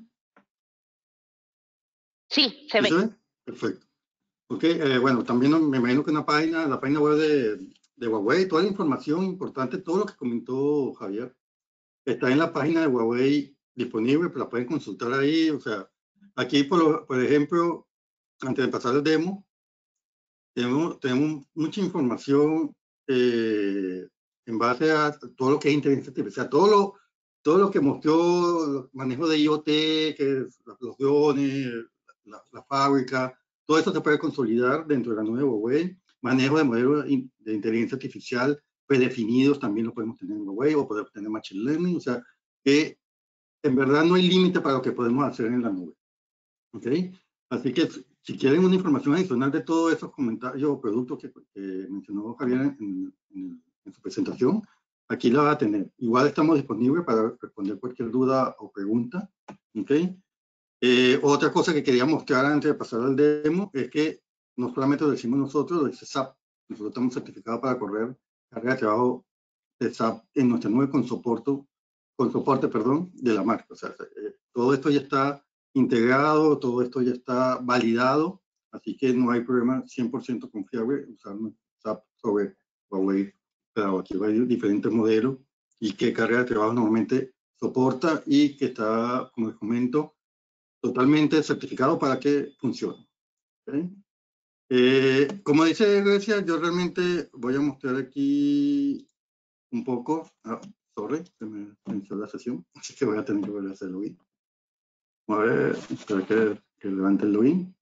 Sí, se ¿Sí ve. se ve? Perfecto. Ok, eh, bueno, también me imagino que una página, la página web de, de Huawei, toda la información importante, todo lo que comentó Javier, está en la página de Huawei disponible, pues la pueden consultar ahí. O sea, aquí, por, por ejemplo, antes de pasar el demo, tenemos, tenemos mucha información eh, en base a todo lo que es inteligencia artificial, todo lo, todo lo que mostró el manejo de IoT, que es los drones, la, la fábrica, todo eso se puede consolidar dentro de la nube de Huawei. Manejo de modelos de inteligencia artificial predefinidos también lo podemos tener en Huawei, o podemos tener Machine Learning. O sea, que en verdad no hay límite para lo que podemos hacer en la nube. ¿Ok? Así que si quieren una información adicional de todos esos comentarios o productos que, que mencionó Javier en, en, en su presentación, aquí la va a tener. Igual estamos disponibles para responder cualquier duda o pregunta. ¿Ok? Eh, otra cosa que quería mostrar antes de pasar al demo es que no solamente lo decimos nosotros, lo dice S A P. Nosotros estamos certificados para correr carga de trabajo de S A P en nuestra nube con soporte, con soporte perdón, de la marca. O sea, eh, todo esto ya está integrado, todo esto ya está validado, así que no hay problema cien por ciento confiable usar S A P sobre Huawei. Pero aquí hay diferentes modelos y qué carga de trabajo normalmente soporta y que está, como les comento, totalmente certificado para que funcione. ¿Okay? Eh, como dice Grecia, yo realmente voy a mostrar aquí un poco. Ah, sorry, se me inició la sesión, así que voy a tener que volver a hacer login. A ver, espero que, que levante el login.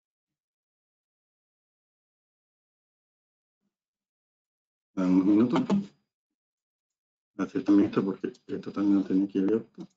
Dame unos minutos. Hacer también esto porque esto también lo tenía aquí abierto.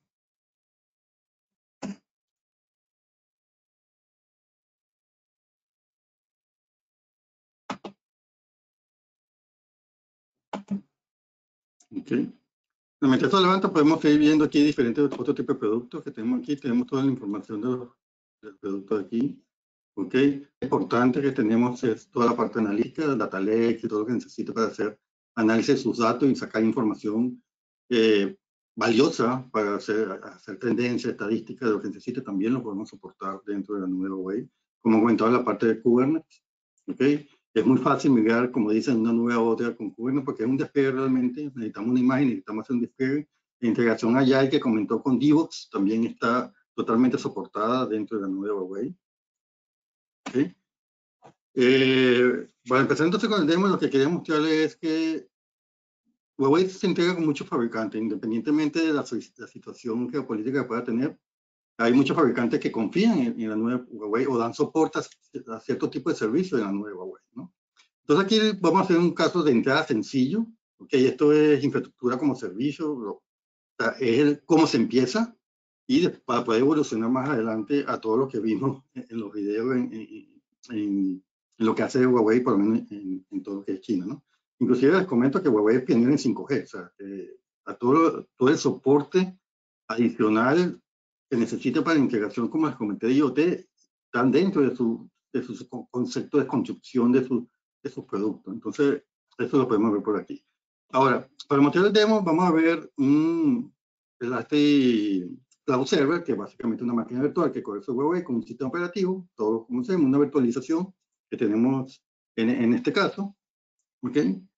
Ok. Mientras esto levanta, podemos seguir viendo aquí diferentes otros tipos de productos que tenemos aquí. Tenemos toda la información de los, de los productos aquí. Ok. Importante que tenemos es toda la parte analítica, data lake y todo lo que necesita para hacer análisis de sus datos y sacar información eh, valiosa para hacer, hacer tendencia, estadística de lo que necesite. También lo podemos soportar dentro de la nube Huawei. Como comentaba, la parte de Kubernetes. Ok. Es muy fácil migrar, como dicen, una nube a otra con Kubernetes porque es un despliegue realmente. Necesitamos una imagen, necesitamos hacer un despliegue. La integración allá que comentó con DevOps también está totalmente soportada dentro de la nube de Huawei. ¿Okay? Eh, para empezar entonces con el demo, lo que quería mostrarles es que Huawei se integra con muchos fabricantes, independientemente de la, la situación geopolítica que pueda tener. Hay muchos fabricantes que confían en, en la nube Huawei o dan soporte a, a cierto tipo de servicio en la nube Huawei, ¿no? Entonces aquí vamos a hacer un caso de entrada sencillo, ¿ok? Esto es infraestructura como servicio, o sea, es el, cómo se empieza y de, para poder evolucionar más adelante a todo lo que vimos en, en los videos, en, en, en, en lo que hace Huawei, por lo menos en, en todo lo que es China, ¿no? Inclusive les comento que Huawei es pionero en cinco G, o sea, eh, a todo, todo el soporte adicional que necesita para la integración, como les comenté, de IoT, están dentro de su, de su concepto de construcción de, su, de sus productos. Entonces, eso lo podemos ver por aquí. Ahora, para mostrar el demo, vamos a ver un este Cloud Server, que es básicamente una máquina virtual que corre sobre Huawei con un sistema operativo, todos lo conocemos, una virtualización que tenemos en, en este caso. ¿Ok?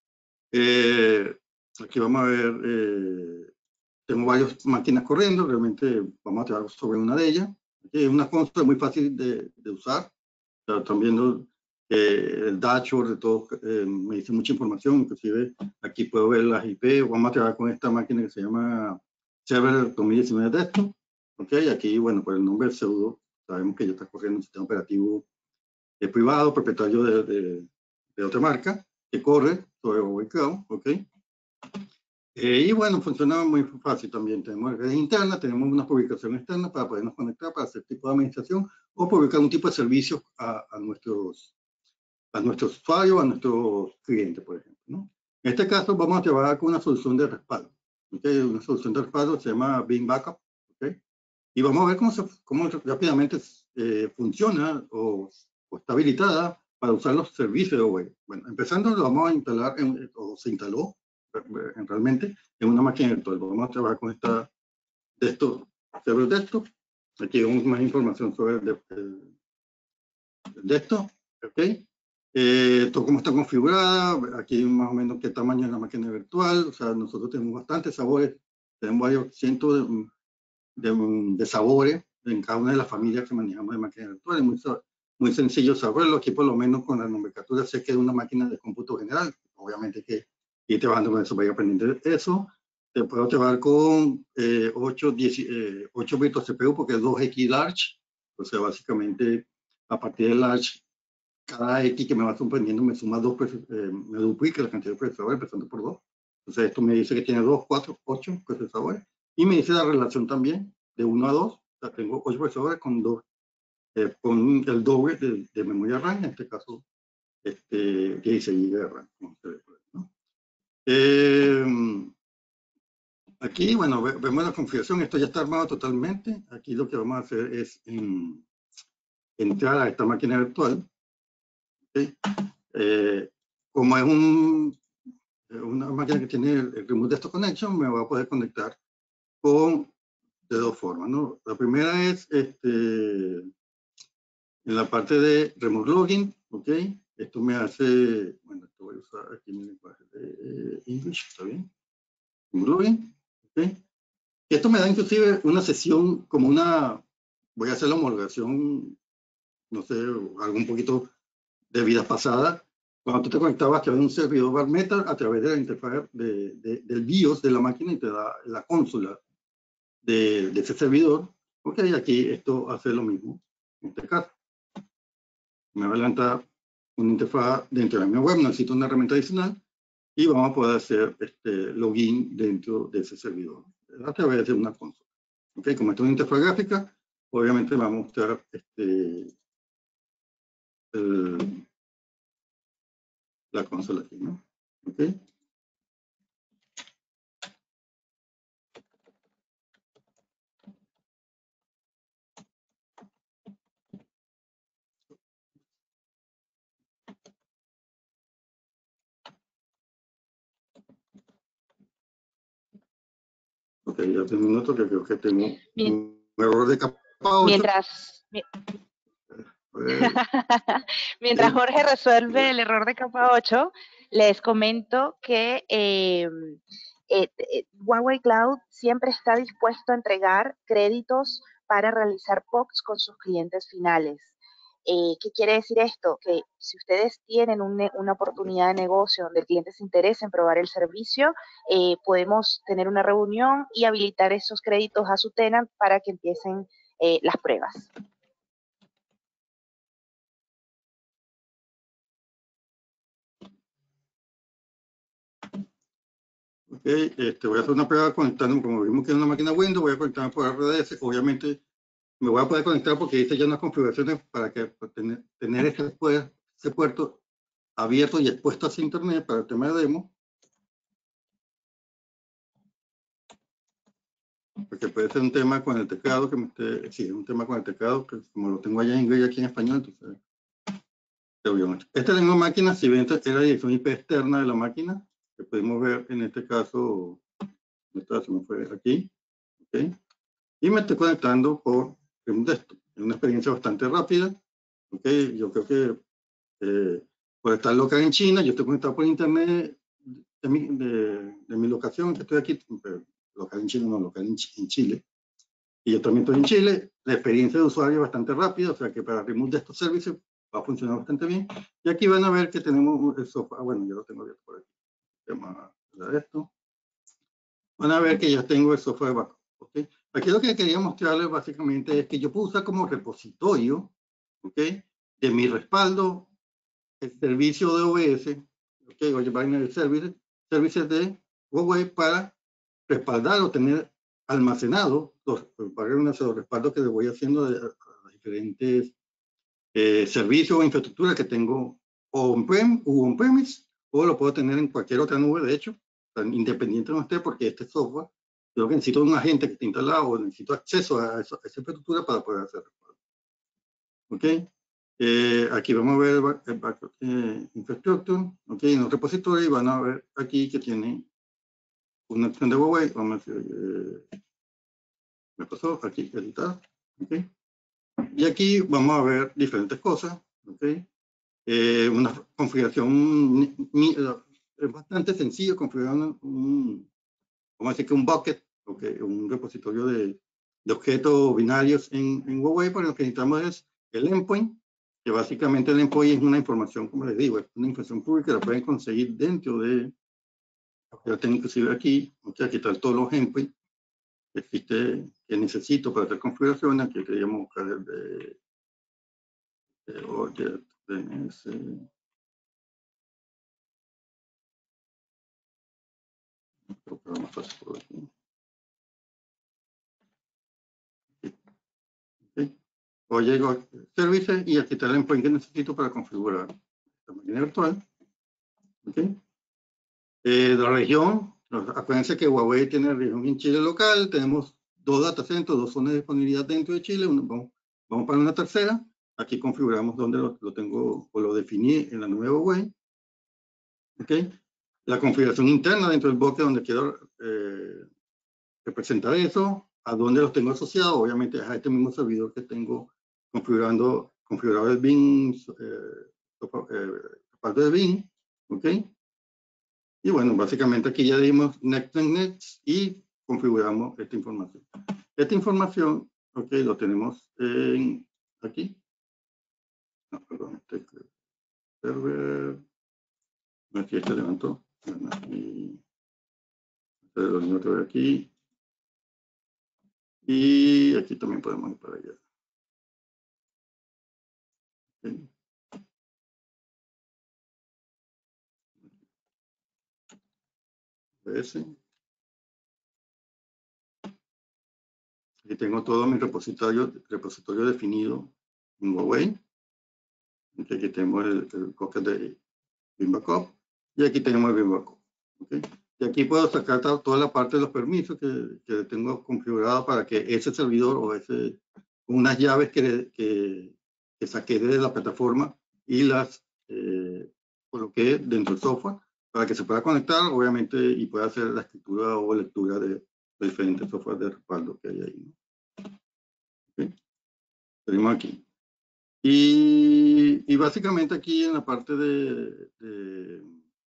Eh, aquí vamos a ver, eh, tengo varias máquinas corriendo, realmente vamos a trabajar sobre una de ellas. Aquí es una consola muy fácil de, de usar. Están viendo eh, el dashboard de todo, eh, me dice mucha información, inclusive aquí puedo ver las I P. Vamos a trabajar con esta máquina que se llama Server dos mil diecinueve Desktop. Ok, aquí, bueno, por el nombre del pseudo, sabemos que ya está corriendo un sistema operativo eh, privado, propietario de, de, de otra marca, que corre sobre Huawei Cloud. Ok. Eh, y bueno, funciona muy fácil también. Tenemos redes internas, tenemos una publicación externa para podernos conectar para hacer tipo de administración o publicar un tipo de servicios a, a, nuestros, a nuestros usuarios, a nuestros clientes, por ejemplo, ¿no? En este caso vamos a trabajar con una solución de respaldo. ¿Okay? Una solución de respaldo se llama Beam Backup. ¿Okay? Y vamos a ver cómo, se, cómo rápidamente eh, funciona o, o está habilitada para usar los servicios de Huawei. Bueno, empezando lo vamos a instalar, en, o se instaló realmente en una máquina virtual. Vamos a trabajar con esta desktop, server desktop. Aquí vemos más información sobre el, el, el desktop. ¿Okay? Eh, todo cómo está configurada, aquí más o menos qué tamaño es la máquina virtual. O sea, nosotros tenemos bastantes sabores, tenemos varios cientos de, de, de sabores en cada una de las familias que manejamos de máquinas virtuales. Muy, muy sencillo saberlo. Aquí por lo menos con la nomenclatura sé que es una máquina de cómputo general. Obviamente que ir trabajando con eso, vaya aprendiendo eso. Te puedo trabajar con eh, ocho, diez, eh, ocho bits C P U porque es dos X large. O sea, básicamente a partir de large, cada X que me va sorprendiendo me suma dos, eh, me duplica la cantidad de procesadores empezando por dos. Entonces esto me dice que tiene dos, cuatro, ocho procesadores. Y me dice la relación también de uno a dos. O sea, tengo ocho procesadores con, dos, eh, con el doble de, de memoria RAM, en este caso este, dieciséis gigas de RAM. ¿No? Eh, aquí, bueno, vemos la configuración. Esto ya está armado totalmente. Aquí lo que vamos a hacer es en, entrar a esta máquina virtual. ¿Okay? Eh, como es un, una máquina que tiene el, el Remote Desktop Connection, me voy a poder conectar con de dos formas, ¿no? La primera es este, en la parte de Remote Login, ¿ok? Esto me hace, bueno, esto voy a usar aquí mi lenguaje de English, ¿está bien? Remote Login, ¿ok? Y esto me da inclusive una sesión como una, voy a hacer la homologación, no sé, algo un poquito de vida pasada, cuando tú te conectabas a través de un servidor bare metal a través de la interfaz de, de, del BIOS de la máquina y te da la consola de, de ese servidor. Ok, aquí esto hace lo mismo. En este caso, me va a levantar una interfaz dentro de mi web, necesito una herramienta adicional y vamos a poder hacer este login dentro de ese servidor a través de una consola. Ok, como esto es una interfaz gráfica, obviamente vamos a mostrar este, el, la consola aquí, ¿no? Ok. Ok, ya tengo un otro que creo que tengo Bien. un error de capa ocho. Mientras, mi- mientras Jorge resuelve el error de capa ocho, les comento que eh, eh, eh, Huawei Cloud siempre está dispuesto a entregar créditos para realizar P O Cs con sus clientes finales. Eh, ¿Qué quiere decir esto? Que si ustedes tienen un una oportunidad de negocio donde el cliente se interesa en probar el servicio, eh, podemos tener una reunión y habilitar esos créditos a su tenant para que empiecen eh, las pruebas. Ok, este, voy a hacer una prueba conectando, como vimos que es una máquina Windows, voy a conectarme por R D S. Obviamente me voy a poder conectar porque dice ya unas configuraciones para que para tener, tener ese, ese puerto abierto y expuesto hacia internet para el tema de demo. Porque puede ser un tema con el teclado que me esté, sí, un tema con el teclado, que como lo tengo allá en inglés y aquí en español, entonces, esta es la misma máquina, si ven, esta es la dirección I P externa de la máquina, que podemos ver en este caso, esta se me fue aquí, ¿ok? Y me estoy conectando por Remote Desktop. Es una experiencia bastante rápida, ¿ok? Yo creo que eh, por estar local en China, yo estoy conectado por internet de, mi, de, de mi locación, que estoy aquí, local en Chile, no local en, en Chile, y yo también estoy en Chile, la experiencia de usuario es bastante rápida, o sea que para Remote Desktop Services va a funcionar bastante bien. Y aquí van a ver que tenemos el software, bueno, yo lo tengo abierto por aquí, tema de esto. Van a ver que ya tengo el software de backup, ¿ok? Aquí lo que quería mostrarles básicamente es que yo puedo usar como repositorio, ¿ok? De mi respaldo el servicio de O B S, ¿ok? Oye, Binary Services, servicios de Huawei para respaldar o tener almacenado los, para los respaldos que le voy haciendo de, a diferentes eh, servicios o infraestructuras que tengo on-prem o on-premise, o lo puedo tener en cualquier otra nube, de hecho, tan independiente no esté, porque este software, yo que necesito un agente que esté instalado o necesito acceso a, eso, a esa infraestructura para poder hacer respaldo. ¿Ok? Eh, aquí vamos a ver el, back, el backup eh, infrastructure, ¿ok? En los repositorios van a ver aquí que tiene una opción de Huawei, vamos a ver, eh, me pasó aquí, editar, ¿ok? Y aquí vamos a ver diferentes cosas, ¿ok? Eh, una configuración es bastante sencillo configurar un, un, vamos a decir que un bucket, ¿okay? Un repositorio de, de objetos binarios en, en Huawei, pero lo que necesitamos es el endpoint, que básicamente el endpoint es una información, como les digo, es una información pública que la pueden conseguir dentro de, yo tengo inclusive aquí, ¿okay? Aquí están todos los endpoints que existe, que necesito para hacer configuraciones, aquí queríamos buscar el de, de Object, D N S, pero más fácil por aquí. Okay. O llego a Services y aquí está el endpoint que necesito para configurar esta máquina virtual. Okay. Eh, la región, acuérdense que Huawei tiene la región en Chile local, tenemos dos datacentros, dos zonas de disponibilidad dentro de Chile, uno, vamos, vamos para una tercera, aquí configuramos donde lo, lo tengo o lo definí en la nube Huawei. Okay. La configuración interna dentro del bucket donde quiero eh, representar eso, a dónde los tengo asociados, obviamente a este mismo servidor que tengo configurando, configurado el B I M, eh, eh, parte de B I M, ¿ok? Y bueno, básicamente aquí ya dimos next, next, next y configuramos esta información. Esta información, ok, lo tenemos en, aquí. No, perdón, este server, aquí este levantó. Bueno, y lo mismo que veo aquí. Y aquí también podemos ir para allá. Okay. Ese. Aquí tengo todo mi repositorio, repositorio definido en Huawei. Aquí tenemos el, el bucket de B I M Backup y aquí tenemos el B I M Backup. ¿Okay? Y aquí puedo sacar toda la parte de los permisos que, que tengo configurado para que ese servidor o ese, unas llaves que, que, que saqué de la plataforma y las eh, coloqué dentro del software para que se pueda conectar, obviamente, y pueda hacer la escritura o lectura de, de diferentes software de respaldo que hay ahí, ¿no? Okay. Tenemos aquí. Y, y básicamente aquí en la parte de, de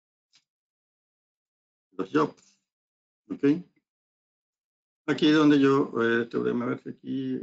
los jobs, ¿ok? Aquí es donde yo, eh, este, déjame ver si aquí,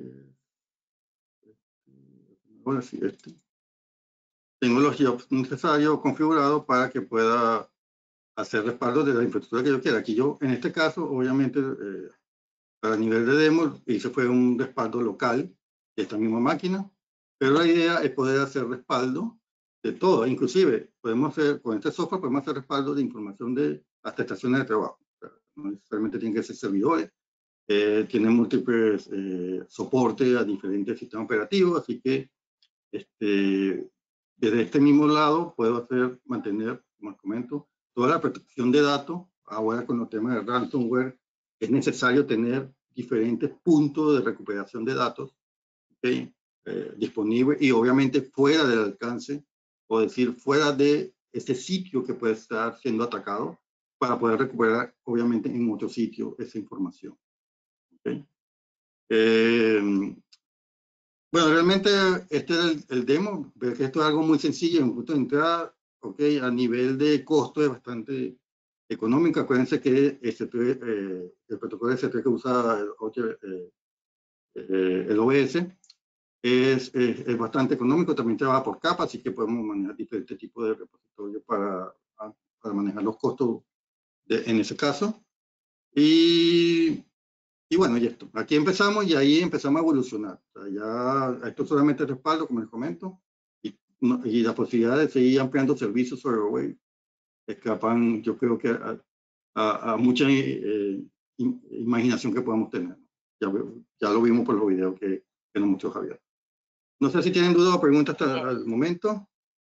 ahora sí, este. Tengo los jobs necesarios configurados para que pueda hacer respaldo de la infraestructura que yo quiera. Aquí yo, en este caso, obviamente, eh, para nivel de demo, hice fue un respaldo local de esta misma máquina, pero la idea es poder hacer respaldo de todo, inclusive podemos hacer, con este software podemos hacer respaldo de información de hasta estaciones de trabajo. O sea, no necesariamente tienen que ser servidores, eh, tienen múltiples eh, soportes a diferentes sistemas operativos, así que este, desde este mismo lado puedo hacer, mantener, como les comento, toda la protección de datos. Ahora con los temas de ransomware es necesario tener diferentes puntos de recuperación de datos, ¿okay? eh, disponibles y obviamente fuera del alcance, o decir fuera de ese sitio que puede estar siendo atacado, para poder recuperar obviamente en otro sitio esa información. ¿Okay? Eh, bueno, realmente este es el, el demo, pero esto es algo muy sencillo, en un punto de entrada, ok, a nivel de costo es bastante económico. Acuérdense que S tres, eh, el protocolo S tres que usa el, eh, eh, el O B S es, es, es bastante económico, también trabaja por capa, así que podemos manejar diferentes tipos de repositorios para, para manejar los costos de, en ese caso. Y, y bueno, y esto, aquí empezamos y ahí empezamos a evolucionar. O sea, ya esto solamente es respaldo, como les comento, y, y la posibilidad de seguir ampliando servicios sobre Huawei escapan, yo creo que a, a, a mucha eh, imaginación que podamos tener. Ya, ya lo vimos por los videos que, que nos mostró Javier. No sé si tienen dudas o preguntas hasta el momento.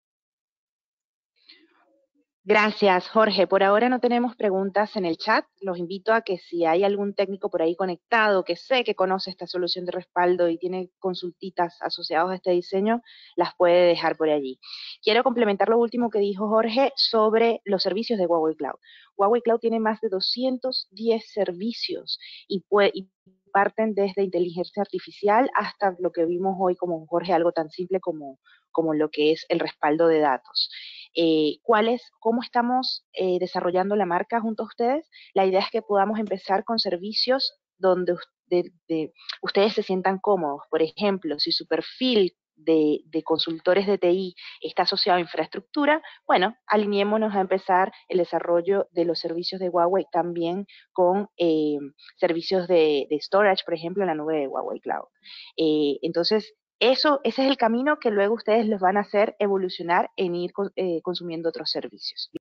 Gracias, Jorge. Por ahora no tenemos preguntas en el chat. Los invito a que si hay algún técnico por ahí conectado que sé que conoce esta solución de respaldo y tiene consultitas asociadas a este diseño, las puede dejar por allí. Quiero complementar lo último que dijo Jorge sobre los servicios de Huawei Cloud. Huawei Cloud tiene más de doscientos diez servicios y, puede, y parten desde inteligencia artificial hasta lo que vimos hoy como Jorge, algo tan simple como, como lo que es el respaldo de datos. Eh, ¿cuál es, cómo estamos eh, desarrollando la marca junto a ustedes? La idea es que podamos empezar con servicios donde de, de, ustedes se sientan cómodos. Por ejemplo, si su perfil de, de consultores de T I está asociado a infraestructura, bueno, alineémonos a empezar el desarrollo de los servicios de Huawei también con eh, servicios de, de storage, por ejemplo, en la nube de Huawei Cloud. Eh, entonces, Eso, ese es el camino que luego ustedes los van a hacer evolucionar en ir eh, consumiendo otros servicios.